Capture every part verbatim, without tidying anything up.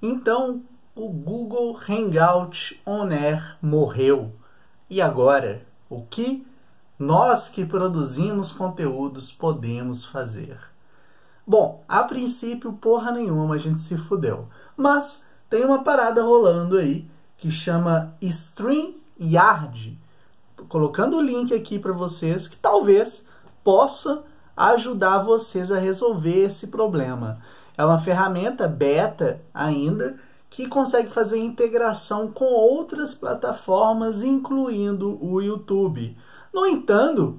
Então, o Google Hangout On Air morreu. E agora, o que nós que produzimos conteúdos podemos fazer? Bom, a princípio, porra nenhuma, a gente se fudeu. Mas tem uma parada rolando aí que chama StreamYard. Tô colocando o link aqui para vocês que talvez possa ajudar vocês a resolver esse problema. É uma ferramenta beta ainda que consegue fazer integração com outras plataformas, incluindo o YouTube. No entanto,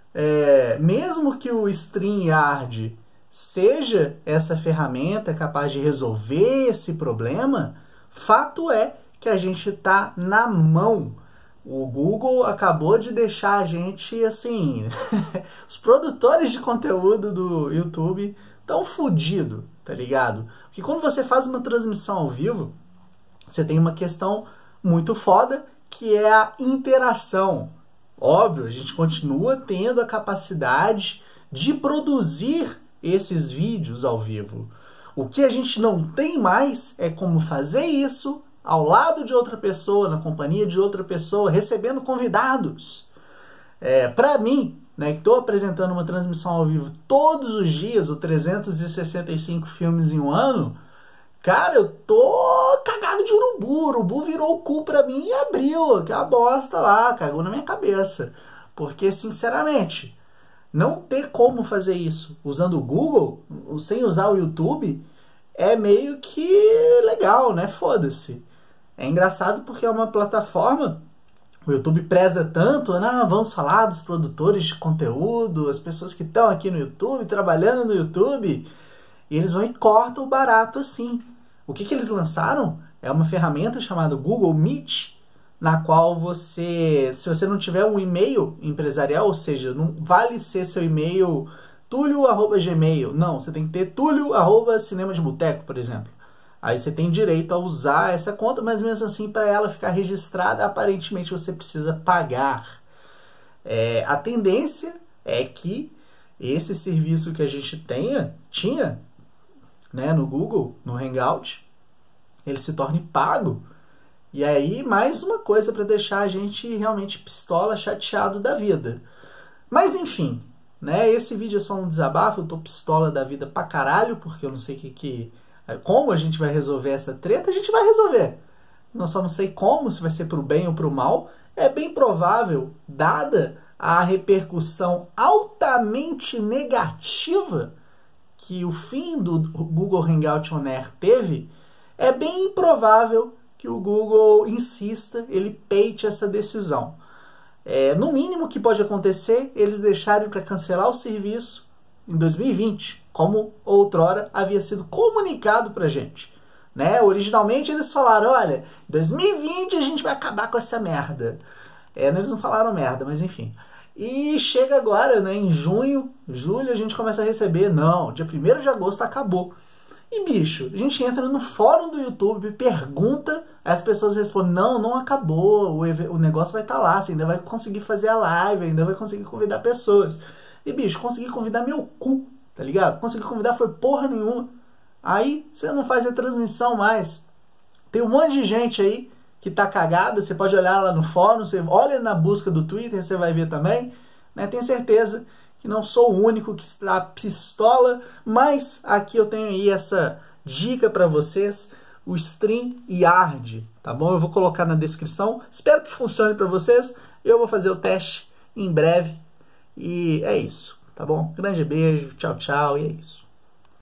é, mesmo que o StreamYard seja essa ferramenta capaz de resolver esse problema, fato é que a gente está na mão. O Google acabou de deixar a gente assim... Os produtores de conteúdo do YouTube estão fodidos, tá ligado? Porque quando você faz uma transmissão ao vivo, você tem uma questão muito foda, que é a interação. Óbvio, a gente continua tendo a capacidade de produzir esses vídeos ao vivo. O que a gente não tem mais é como fazer isso ao lado de outra pessoa, na companhia de outra pessoa, recebendo convidados. É, para mim, né, que estou apresentando uma transmissão ao vivo todos os dias, o trezentos e sessenta e cinco filmes em um ano, cara, eu tô cagado de urubu. O urubu virou o cu pra mim e abriu aquela bosta lá, cagou na minha cabeça. Porque, sinceramente, não ter como fazer isso usando o Google, sem usar o YouTube, é meio que legal, né? Foda-se. É engraçado porque é uma plataforma, o YouTube preza tanto, né? Vamos falar dos produtores de conteúdo, as pessoas que estão aqui no YouTube, trabalhando no YouTube, e eles vão e cortam o barato assim. O que que eles lançaram é uma ferramenta chamada Google Meet, na qual você, se você não tiver um e-mail empresarial, ou seja, não vale ser seu e-mail tulio arroba gmail, não, você tem que ter tulio arroba cinema de boteco, por exemplo. Aí você tem direito a usar essa conta, mas mesmo assim, para ela ficar registrada, aparentemente você precisa pagar. É, a tendência é que esse serviço que a gente tenha, tinha, né, no Google, no Hangout, ele se torne pago. E aí, mais uma coisa para deixar a gente realmente pistola, chateado da vida. Mas enfim, né, esse vídeo é só um desabafo, eu tô pistola da vida pra caralho, porque eu não sei que, que, como a gente vai resolver essa treta, a gente vai resolver. Eu só não sei como, se vai ser pro bem ou pro mal. É bem provável, dada a repercussão altamente negativa que o fim do Google Hangout On Air teve, é bem improvável que o Google insista, ele peite essa decisão. É, no mínimo que pode acontecer, eles deixarem para cancelar o serviço em dois mil e vinte, como outrora havia sido comunicado para a gente. Né? Originalmente eles falaram, olha, em dois mil e vinte a gente vai acabar com essa merda. É, eles não falaram merda, mas enfim. E chega agora, né, em junho, julho, a gente começa a receber, não, dia primeiro de agosto acabou. E bicho, a gente entra no fórum do YouTube, pergunta, as pessoas respondem, não, não acabou, o, o negócio vai estar lá, você ainda vai conseguir fazer a live, ainda vai conseguir convidar pessoas. E bicho, consegui convidar meu cu, tá ligado? Consegui convidar foi porra nenhuma. Aí você não faz a transmissão mais. Tem um monte de gente aí que tá cagada, você pode olhar lá no fórum, você olha na busca do Twitter, você vai ver também, né? Tenho certeza que não sou o único que está pistola, mas aqui eu tenho aí essa dica para vocês, o StreamYard, tá bom? Eu vou colocar na descrição, espero que funcione para vocês, eu vou fazer o teste em breve, e é isso, tá bom? Grande beijo, tchau, tchau, e é isso.